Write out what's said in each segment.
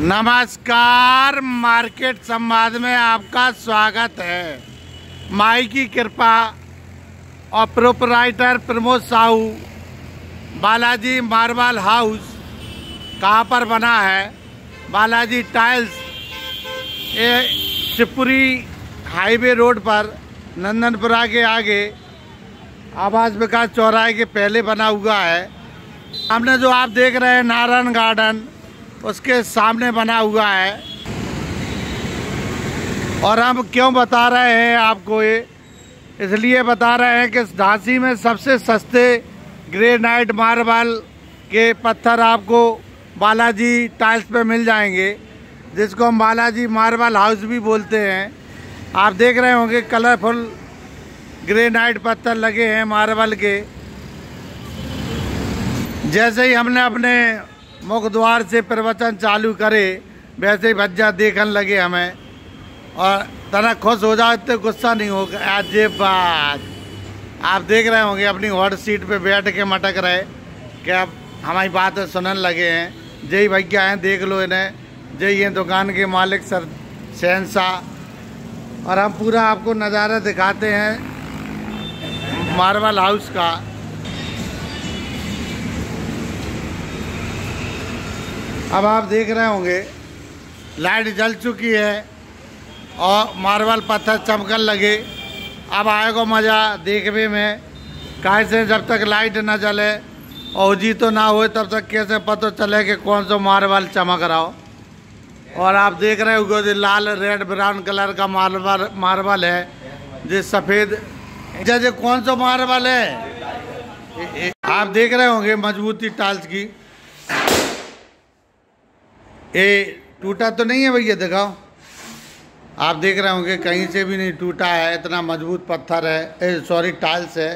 नमस्कार, मार्केट संवाद में आपका स्वागत है। माई की कृपा और proprietor Pramod Sahu, Balaji marble house कहाँ पर बना है? बालाजी टाइल्स, ये शिवपुरी हाईवे रोड पर नंदनपुरा के आगे आवास विकास चौराहे के पहले बना हुआ है। सामने जो आप देख रहे हैं नारायण गार्डन, उसके सामने बना हुआ है। और हम क्यों बता रहे हैं आपको ये? इसलिए बता रहे हैं कि झांसी में सबसे सस्ते ग्रेनाइट मार्बल के पत्थर आपको बालाजी टाइल्स पे मिल जाएंगे, जिसको हम बालाजी मार्बल हाउस भी बोलते हैं। आप देख रहे होंगे कलरफुल ग्रेनाइट पत्थर लगे हैं मार्बल के। जैसे ही हमने अपने मुख द्वार से प्रवचन चालू करे, वैसे ही भज्जा देखने लगे हमें, और तना खुश हो जाओ, इतने गुस्सा नहीं होगा। आज ये बात आप देख रहे होंगे, अपनी हॉट सीट पे बैठ के मटक रहे कि अब हमारी बात सुनने लगे हैं। जय भैया हैं, देख लो इन्हें। जय ये दुकान के मालिक सर शहनशाह। और हम पूरा आपको नज़ारा दिखाते हैं मार्बल हाउस का। अब आप देख रहे होंगे लाइट जल चुकी है और मार्बल पत्थर चमकन लगे। अब आएगा मज़ा देखने में। कैसे जब तक लाइट ना जले और जी तो ना हो, तब तक कैसे पता चले कि कौन सा मार्बल चमक रहा हो। और आप देख रहे हो लाल रेड ब्राउन कलर का मार्बल है, जो सफ़ेद। जैसे कौन सा मार्बल है आप देख रहे होंगे, मजबूती टाइल्स की। ये टूटा तो नहीं है भैया? दिखाओ। आप देख रहे होंगे कहीं से भी नहीं टूटा है, इतना मजबूत पत्थर है, सॉरी टाइल्स है।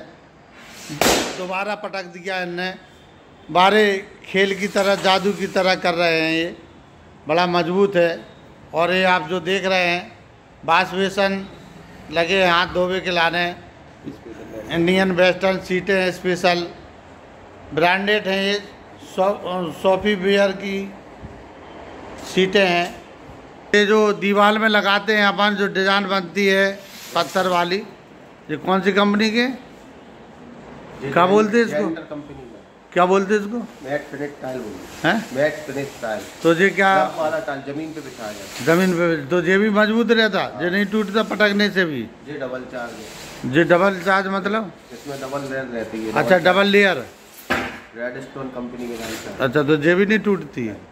दोबारा पटक दिया इनने। बारे खेल की तरह, जादू की तरह कर रहे हैं। ये बड़ा मजबूत है। और ये आप जो देख रहे हैं वाश बेसन लगे हैं हाथ धोवे के लाने। इंडियन वेस्टर्न सीटें हैं, स्पेशल ब्रांडेड हैं। ये सोफी वेयर की सीटें हैं। ये जो दीवार में लगाते हैं अपन, जो डिज़ाइन बनती है पत्थर वाली, ये कौन सी कंपनी के? क्या बोलते हैं इसको? क्या बोलते हैं इसको? मैट फिनिश टाइल बोलते हैं। Matte finish tile. तो ये क्या वाला टाइल जमीन पे बिछाया जाता है? जमीन पे। तो ये भी मजबूत रहता, ये नहीं टूटता पटकने से भी? ये डबल चार्ज है। ये डबल चार्ज मतलब? इसमें डबल लेयर रहती है। अच्छा, double layer. Red stone company के नाम से। अच्छा, तो ये भी नहीं टूटती है?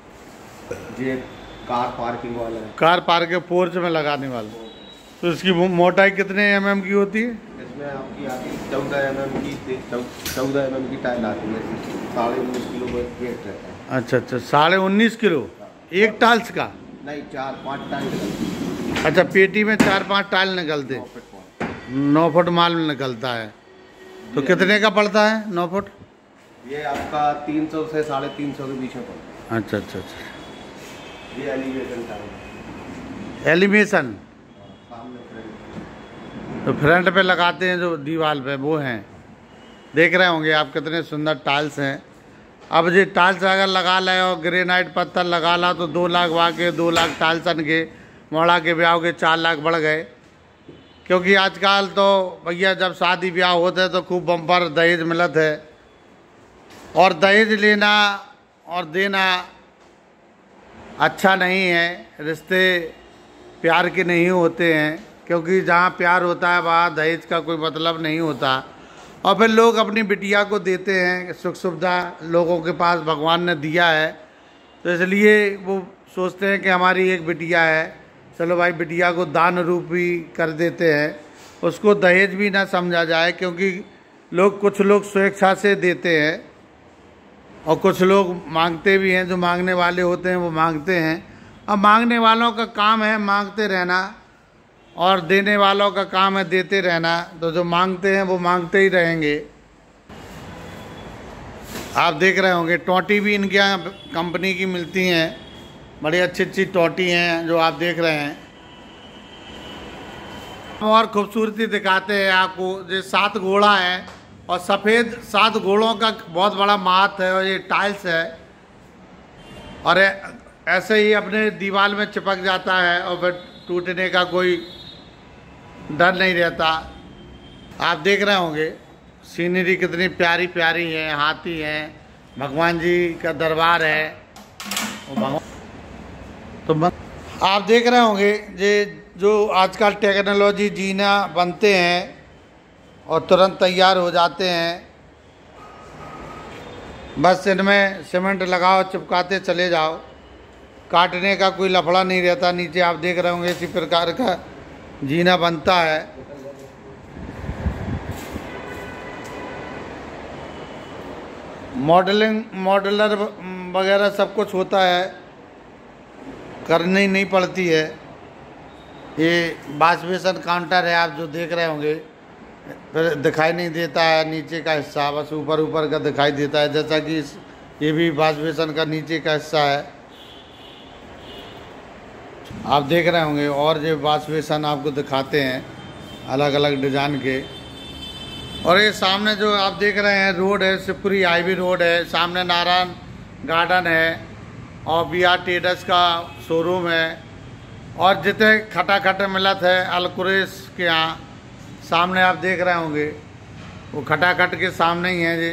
ये कार पार्किंग वाला है। कार पार्क के पोर्च में लगाने वाला। तो इसकी मोटाई कितने mm की होती है? इसमें आपकी आती है 14 mm की। 14 mm की टाइल आती है। 19.5 किलो वेट रहता है। अच्छा, 19.5 किलो एक टाइल्स का? नहीं, 4-5 टाइल। अच्छा, पेटी में 4-5 टाइल निकलते? 9 फुट माल निकलता है। तो कितने का पड़ता है 9 फुट? ये आपका 300 से 350 के बीच में पड़ता है। अच्छा। ये एलिवेशन टाइल। एलिवेशन सामने तो फ्रंट पे लगाते हैं जो दीवार पे, वो हैं। देख रहे होंगे आप कितने सुंदर टाइल्स हैं। अब ये टाइल्स अगर लगा ले और ग्रेनाइट पत्थर लगा ला तो 2 लाख वाके 2 लाख टाइल्सन के मोड़ा के ब्याह के 4 लाख बढ़ गए। क्योंकि आजकल तो भैया जब शादी ब्याह होते हैं तो खूब बम्पर दहेज मिलत है। और दहेज लेना और देना अच्छा नहीं है। रिश्ते प्यार के नहीं होते हैं, क्योंकि जहाँ प्यार होता है वहाँ दहेज का कोई मतलब नहीं होता। और फिर लोग अपनी बिटिया को देते हैं, सुख सुविधा लोगों के पास भगवान ने दिया है, तो इसलिए वो सोचते हैं कि हमारी एक बिटिया है, चलो भाई बिटिया को दान रूप भी कर देते हैं। उसको दहेज भी ना समझा जाए, क्योंकि कुछ लोग स्वेच्छा से देते हैं और कुछ लोग मांगते भी हैं। जो मांगने वाले होते हैं वो मांगते हैं। अब मांगने वालों का काम है मांगते रहना, और देने वालों का काम है देते रहना। तो जो मांगते हैं वो मांगते ही रहेंगे। आप देख रहे होंगे टोटी भी इनके यहाँ कंपनी की मिलती हैं। बड़ी अच्छी टोटी हैं जो आप देख रहे हैं। और खूबसूरती दिखाते हैं आपको। जो 7 घोड़ा है और सफ़ेद 7 घोड़ों का बहुत बड़ा महत्व है। और ये टाइल्स है और ऐसे ही अपने दीवार में चिपक जाता है और फिर टूटने का कोई डर नहीं रहता। आप देख रहे होंगे सीनरी कितनी प्यारी प्यारी है, हाथी हैं, भगवान जी का दरबार है। तो आप देख रहे होंगे ये जो आजकल टेक्नोलॉजी जीना बनते हैं और तुरंत तैयार हो जाते हैं। बस इनमें सीमेंट लगाओ, चिपकाते चले जाओ, काटने का कोई लफड़ा नहीं रहता। नीचे आप देख रहे होंगे इसी प्रकार का जीना बनता है। मॉडलर वगैरह सब कुछ होता है, करनी नहीं पड़ती है। ये वॉश बेसन काउंटर है, आप जो देख रहे होंगे, फिर दिखाई नहीं देता है नीचे का हिस्सा, बस ऊपर ऊपर का दिखाई देता है। जैसा कि ये भी वॉश बेसन का नीचे का हिस्सा है, आप देख रहे होंगे। और ये वॉश बेसन आपको दिखाते हैं अलग अलग डिज़ाइन के। और ये सामने जो आप देख रहे हैं रोड है, शिवपुरी हाईवे रोड है, सामने नारायण गार्डन है और BR ट्रेडर्स का शोरूम है। और जितने खटाखट मिलत है अलकुरेश के यहाँ, सामने आप देख रहे होंगे वो खटाखट के सामने ही है जी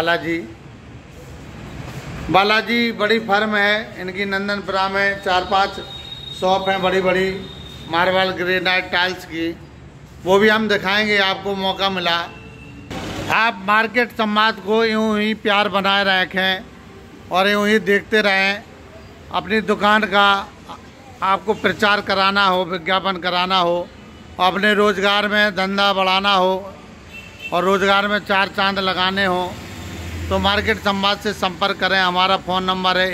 बालाजी बड़ी फर्म है इनकी। नंदनपुरा में 4-5 शॉप हैं बड़ी बड़ी मार्बल ग्रेनाइट टाइल्स की, वो भी हम दिखाएंगे आपको मौका मिला। आप मार्केट संवाद को यूँ ही प्यार बनाए रखें और यूँ ही देखते रहें। अपनी दुकान का आपको प्रचार कराना हो, विज्ञापन कराना हो, अपने रोज़गार में धंधा बढ़ाना हो और रोज़गार में 4 चांद लगाने हो तो मार्केट संवाद से संपर्क करें। हमारा फ़ोन नंबर है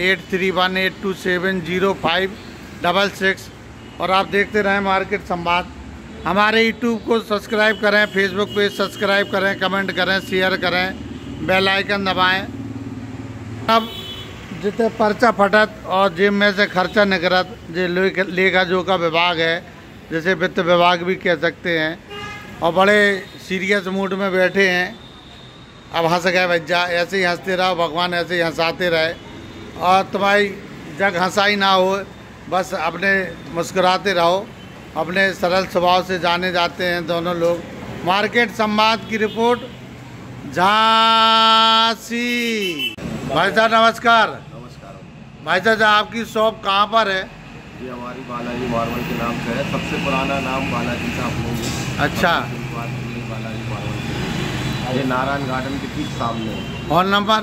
8318270566। और आप देखते रहें मार्केट संवाद। हमारे यूट्यूब को सब्सक्राइब करें, फेसबुक पेज सब्सक्राइब करें, कमेंट करें, शेयर करें, बेल आइकन दबाएं। अब जितने पर्चा फटत और जेब में से खर्चा निकलत, जो लेखा जोखा विभाग है, जैसे वित्त विभाग भी कह सकते हैं, और बड़े सीरियस मूड में बैठे हैं। अब हंस गए भैया, ऐसे ही हंसते रहो, भगवान ऐसे ही हंसाते रहे और तुम्हारी जग हंसाई ना हो, बस अपने मुस्कुराते रहो। अपने सरल स्वभाव से जाने जाते हैं दोनों लोग। मार्केट संवाद की रिपोर्ट झांसी। भाई साहब नमस्कार। नमस्कार भाई साहब आपकी शॉप कहाँ पर है? ये हमारी बालाजी मार्बल के नाम से है, सबसे पुराना नाम बालाजी का हम लोग। अच्छा, बालाजी मार्बल, ये नारायण गार्डन के ठीक सामने है। Phone number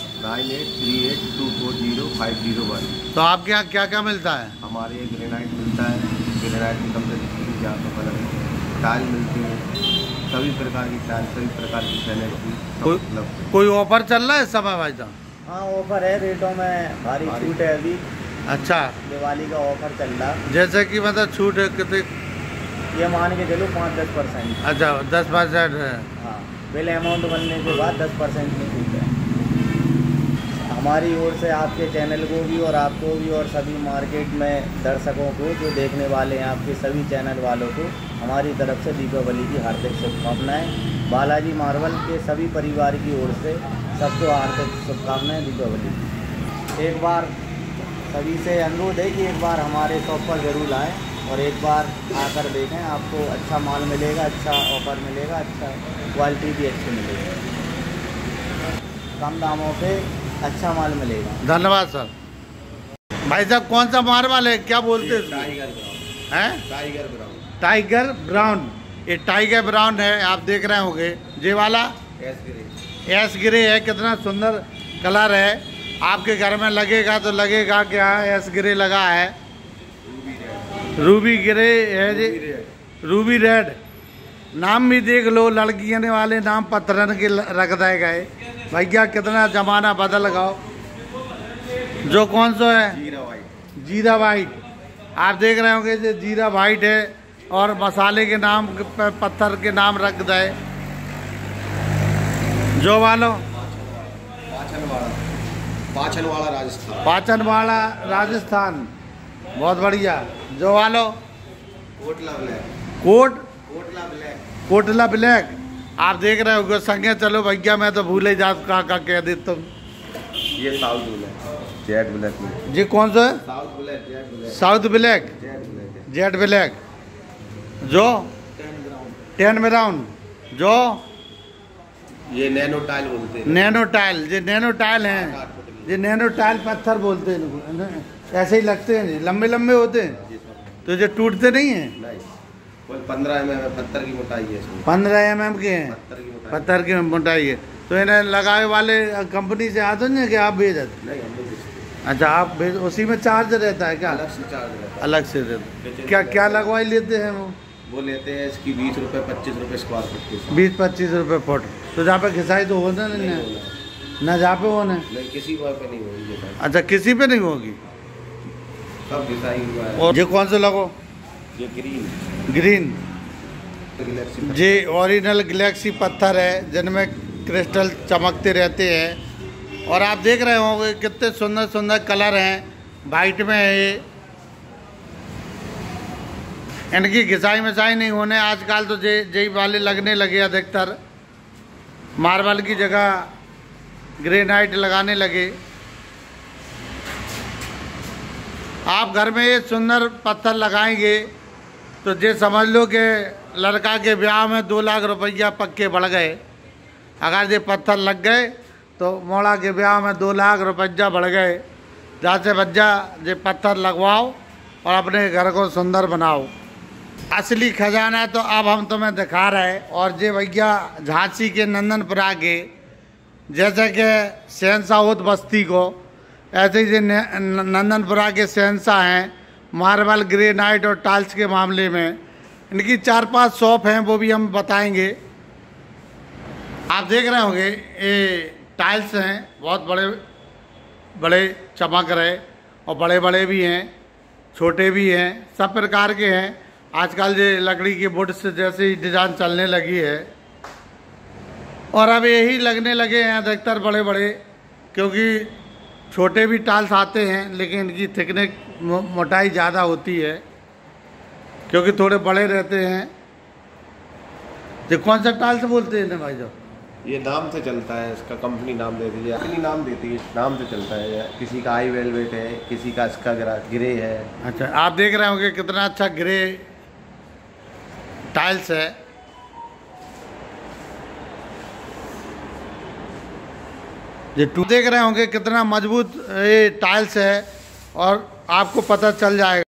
9838240501। तो आपके यहाँ क्या क्या मिलता है? हमारे यहाँ ग्रेनाइट मिलता है, ग्रेनाइट की कम से 3,000 का कलर है, टाइल मिलती है, सभी प्रकार की टाइल, सभी प्रकार की सैनिक की उपलब्ध। कोई ऑफर चल रहा है इस समय भाई साहब? हाँ ऑफर है, रेटों में भारी छूट है अभी। अच्छा, दिवाली का ऑफर चल रहा। जैसे कि मतलब छूट है कितने? ये मान के चलो 5-10%। अच्छा 10% है। हाँ, बिल अमाउंट बनने के बाद 10% की छूट है हमारी ओर से। आपके चैनल को भी और आपको भी और सभी मार्केट में दर्शकों को जो देखने वाले हैं, आपके सभी चैनल वालों को हमारी तरफ से दीपावली की हार्दिक शुभकामनाएं। बालाजी मार्बल के सभी परिवार की ओर से सबको हार्दिक शुभकामनाएं दीपावली। एक बार सभी से अनुरोध है कि एक बार हमारे शॉप पर ज़रूर आएँ और एक बार आकर देखें। आपको अच्छा माल मिलेगा, अच्छा ऑफर मिलेगा, अच्छा क्वालिटी भी अच्छी मिलेगी, कम दामों पे अच्छा माल मिलेगा। धन्यवाद सर। भाई साहब कौन सा मार्बल है, क्या बोलते हैं? टाइगर ब्राउन हैं? Tiger brown. Tiger brown. ये टाइगर ब्राउन है, आप देख रहे होंगे। ये वाला एस ग्रे है, कितना सुंदर कलर है। आपके घर में लगेगा तो लगेगा कि हाँ एस ग्रे लगा है। रूबी ग्रे है जी, रूबी रेड। नाम भी देख लो, लड़कियों वाले नाम पत्थरन के रख दिए गए। भैया कितना जमाना बदल गया। जो कौन सा है? जीरा वाइट। जीरा वाइट। आप देख रहे होंगे जो जीरा वाइट है और मसाले के नाम पत्थर के नाम रख दे। जो वालो पाचनवाड़ा राजस्थान। पाचनवाड़ा राजस्थान, बहुत बढ़िया। जो वालो कोटला ब्लैक। कोटला ब्लैक। आप देख रहे हो संगे चलो भैया, मैं तो भूल ही जात का कह दे तुम। ये साउथ में जेट ब्लैक में। जी कौन सा है? South black, jet black. South black, jet black है। जेट ब्लैक जो 10 ग्राउंड जो ये नैनो टाइल बोलते हैं। नैनो टाइल, जो नैनो टाइल हैं, जो नैनो टाइल पत्थर बोलते हैं इनको। ऐसे ही लगते हैं, लंबे लंबे होते हैं तो जो टूटते नहीं हैं। नहीं, कोई 15 mm पत्थर की मोटाई है इसमें। 15 mm के हैं, पत्थर की मोटाई। पत्थर की मोटाई है। तो इन्हें लगाए वाले कंपनी से आते हैं कि आप भेज देते? नहीं, हम लोग बेचते हैं। अच्छा, आप भेज, उसी में चार्ज रहता है क्या? अलग से चार्ज रहता है। अलग से रहता है। क्या क्या लगवाई लेते हैं वो लेते हैं इसकी 20 रुपये 25 रुपये स्क्वायर फुट के हिसाब। 20-25 रुपये फुट। तो जहाँ पे घिसाई तो होना नहीं है ना, जहाँ पे होना है। नहीं, किसी वहाँ पे नहीं होगी ये सारी। अच्छा, किसी पे नहीं होगी। सब डिजाइन हुआ है। और ये कौन सा लगो? ये ग्रीन ग्रीन, गैलेक्सी ये ओरिजिनल गैलेक्सी पत्थर है जिनमें क्रिस्टल चमकते रहते हैं। और आप देख रहे होंगे कितने सुंदर सुंदर कलर हैं, वाइट में है ये। इनकी घिसाई मिसाई नहीं होने, आजकल तो जेई वाले लगने लगे अधिकतर, मार्बल की जगह ग्रेनाइट लगाने लगे। आप घर में ये सुंदर पत्थर लगाएंगे तो ये समझ लो कि लड़का के ब्याह में 2 लाख रुपया पक्के बढ़ गए। अगर ये पत्थर लग गए तो मोड़ा के ब्याह में 2 लाख रुपया बढ़ गए। जहाँ से बच्चा ये पत्थर लगवाओ और अपने घर को सुंदर बनाओ। असली खजाना तो अब हम तुम्हें दिखा रहे हैं। और ये भैया झांसी के नंदनपुरा के, जैसे कि शहंशाह होत बस्ती को, ऐसे ही नंदनपुरा के शहंशाह हैं मार्बल, ग्रेनाइट और टाइल्स के मामले में। इनकी 4-5 शॉप हैं, वो भी हम बताएंगे। आप देख रहे होंगे ये टाइल्स हैं, बहुत बड़े बड़े चमक रहे, और बड़े बड़े भी हैं, छोटे भी हैं, सब प्रकार के हैं। आजकल ये लकड़ी की वुड से जैसे ही डिज़ाइन चलने लगी है, और अब यही लगने लगे हैं अधिकतर बड़े बड़े, क्योंकि छोटे भी टाइल्स आते हैं लेकिन इनकी थिकनेस मोटाई ज़्यादा होती है क्योंकि थोड़े बड़े रहते हैं। ये कौन सा टाइल्स बोलते हैं ना भाई साहब? ये नाम से चलता है, इसका कंपनी नाम देती है, अपनी नाम देती है, नाम से चलता है। किसी का आई वेलवेट है, किसी का इसका ग्रे है। अच्छा, आप देख रहे होंगे कितना अच्छा ग्रे टाइल्स है। ये देख रहे होंगे कितना मजबूत ये टाइल्स है, और आपको पता चल जाएगा।